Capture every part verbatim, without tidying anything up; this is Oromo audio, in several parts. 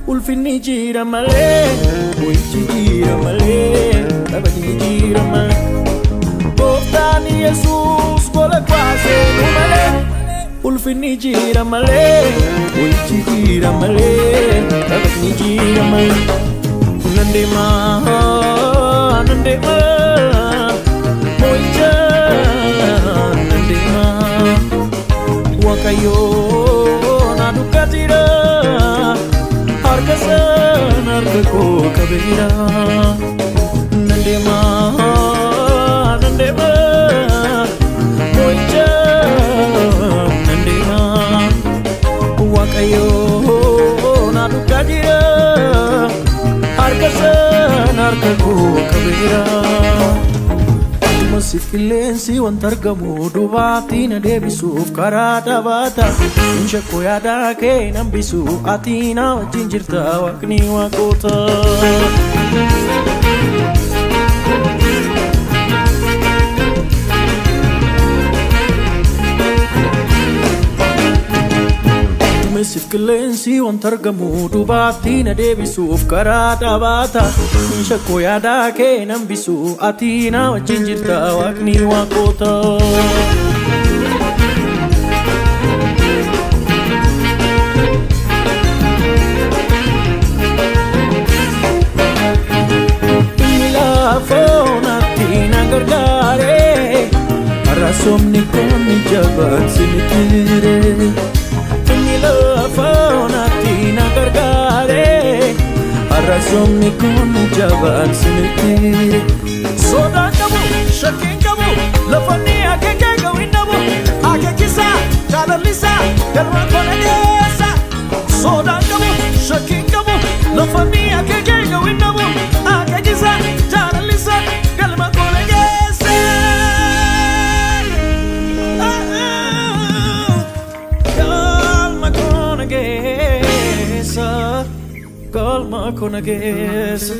ulfinni jira malee mo'ichi jira malee kabajni jira malee Gooftaan Yesuus gola kwaaseenu malee ulfinni jira malee mo'ichi jira malee kabajni jira malee Nandema nandema mo'icha nandema wakayo nadukatira harkasan harkako kabira nandema nandema mo'icha nandema wakayo nadukatira harkasan harkako kabira Masifileensi wantargamu dubaatiin adeebisuuf karaa dhaabata Inshakko yaada kee nambisu atiina wajjin jirta waaqni waaqota Masifileensi wantargamu dubaatiin adeebisuuf karaa dhaabata Inshakko yaada kee nambisu atiina wajjin jirta waaqni waaqota Ilaafoonaatti na gargaare Arraasomni koomni jabaan sinitire Ilaafoonaatti na gargaare Arraasomni koomni jabaan sinitire Sodaan qabu, shakkiin qabu, lafanni akeekee gawin dhabu Akeekisa, jaalallisa, galma kona geessa Sodaan qabu, shakkiin qabu, lafanni akeekee gawin dhabu Akeekisa, jaalallisa, galma kona geessa Galma kona geessa Galma kona geessa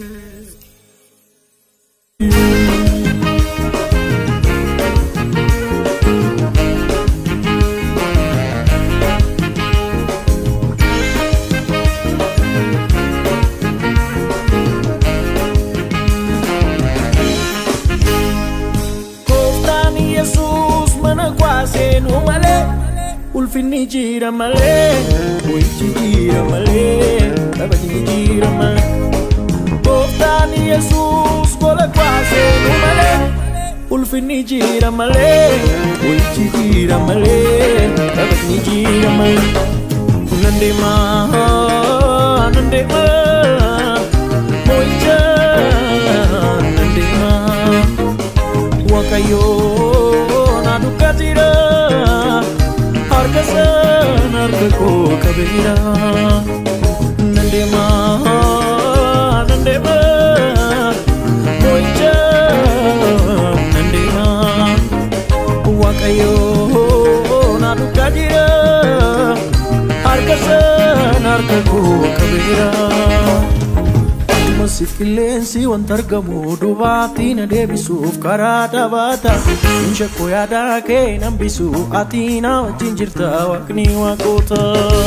Ulfinni jira malee mo'ichi jira malee kabajni jira malee Gooftaan Yesuus gola kwaaseenu malee ulfinni jira malee mo'ichi jira malee kabajni jira malee Nandema nandema mo'icha nandema wakayo nadukatira harkasan harkako kabira nandema nandema mo'icha nandema wakayo nadukatira harkasan harkako kabira Masifileensi wantargamu dubaatiin adeebisuuf karaa dhaabata Inshakko yaada kee nambisu atiina wajjin jirta waaqni waaqota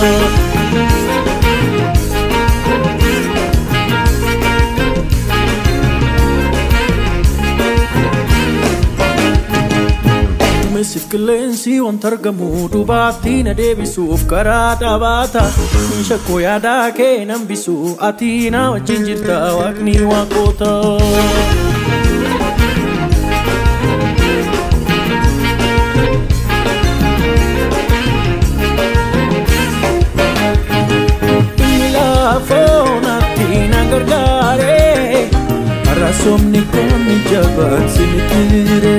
Masifileensi wantargamu dubaatiin adeebisuuf karaa dhaabata Inshakko yaada kee nambisu atiina wajjin jirta waaqni waaqota Ilaafoonatti na gargaare Arraasomni koomni jabaan sinitire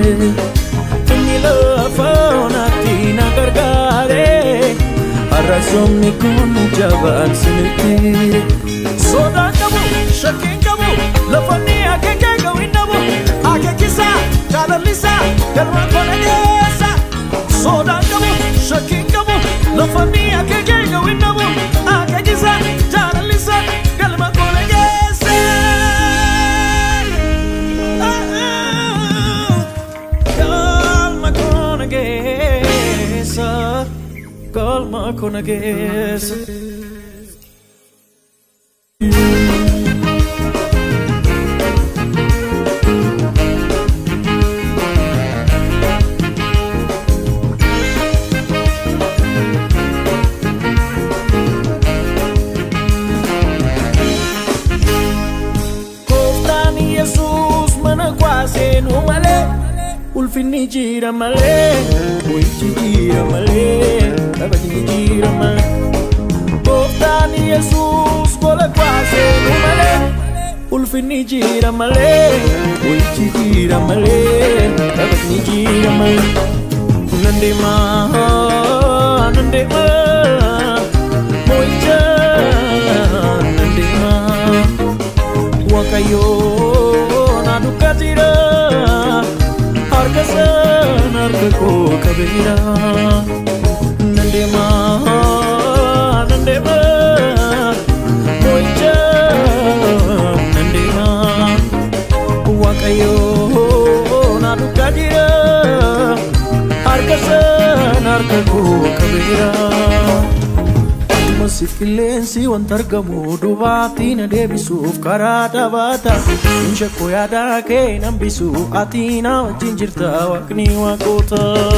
Ilaafoonaatti na gargaare Arraasomni koomni jabaan sinitire Sodaan qabu, shakkiin qabu, lafanni akeekee gawin dhabu Akeekisa, jaalallisa, galma kona geessa Sodaan qabu, shakkiin qabu, lafanni akeekee gawin dhabu Akeekisa, jaalallisa, galma kona geessa Galma kona geessa Galma kona geessa ulfinni jira malee mo'ichi jira malee kabajni jira malee gooftaan Yesuus gola baasee nu malee ulfinni jira malee mo'ichi jira malee kabajni jira malee nandema nandema mo'icha nandema wakayo na dukatira harkasan harkako kabira nandema nandema mo'icha nandema wakayo na dukatira harkasan harkako kabira Sikilensi wantargamu dubaatiin adeebisuuf karaa dhaabata insha koo yaada kee nambisu ati na wajjin jirta waaqni waaqota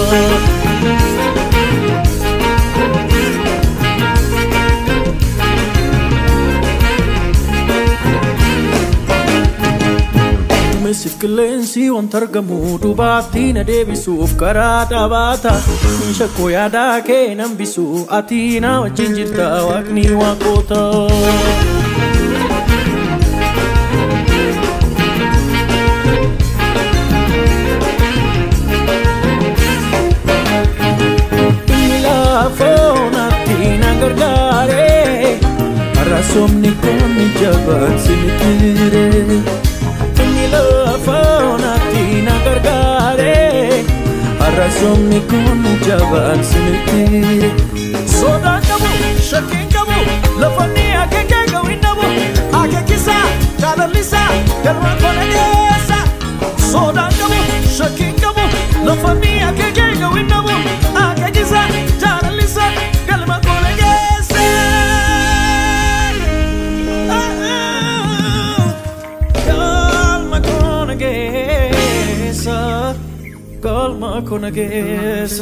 Sikilensi wantargamu dubaatiin adeebisuuf karaa dhaabata insha koo yaada kee nambisu ati na wajjin jirta waaqni waaqota Ilaafoonaatti na gargaare har'asomni koonni jabaan sinitire Ilaafoonaatti na gargaare har'asomni koonni jabaan sinitire Soodaan qabu shakkiin qabu lafanni akeekee gawin dhabu akeekisa jaalallisa galmaan kola geessa Soodaan qabu shakkiin qabu lafanni akeekee gawin dhabu akeekisa jaalallisa galmaan kola geessa Galma kola geessa Galma kola geessa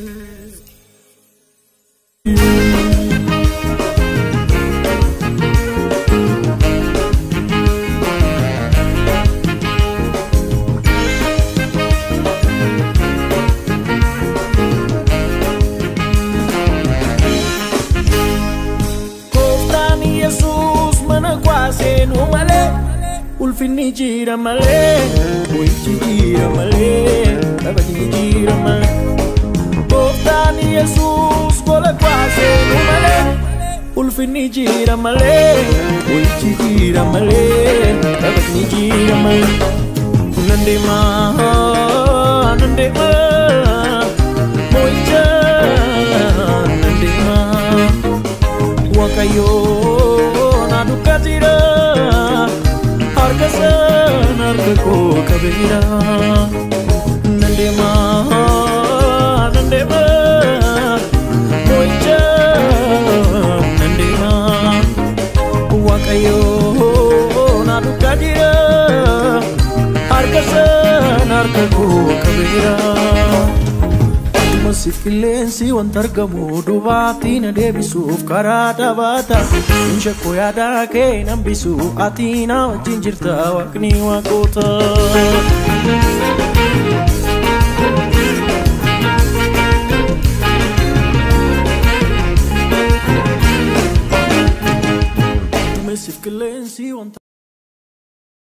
Ulfinni jira malee mo'ichi jira malee kabajni jira malee gooftaan Yesuus gola baasee nu malee ulfinni jira malee mo'ichi jira malee kabajni jira malee nandema nandema mo'icha nandema wakayo na dukatira harkasan harkako kabira nandema nandema mo'icha nandema wakayo na dukatira harkasan harkako kabira Sikilensi wantargamu dubaatiin adeebisuuf karaa dhaabata insha koo yaada kee nambisu ati na wajjin jirta waaqni waaqota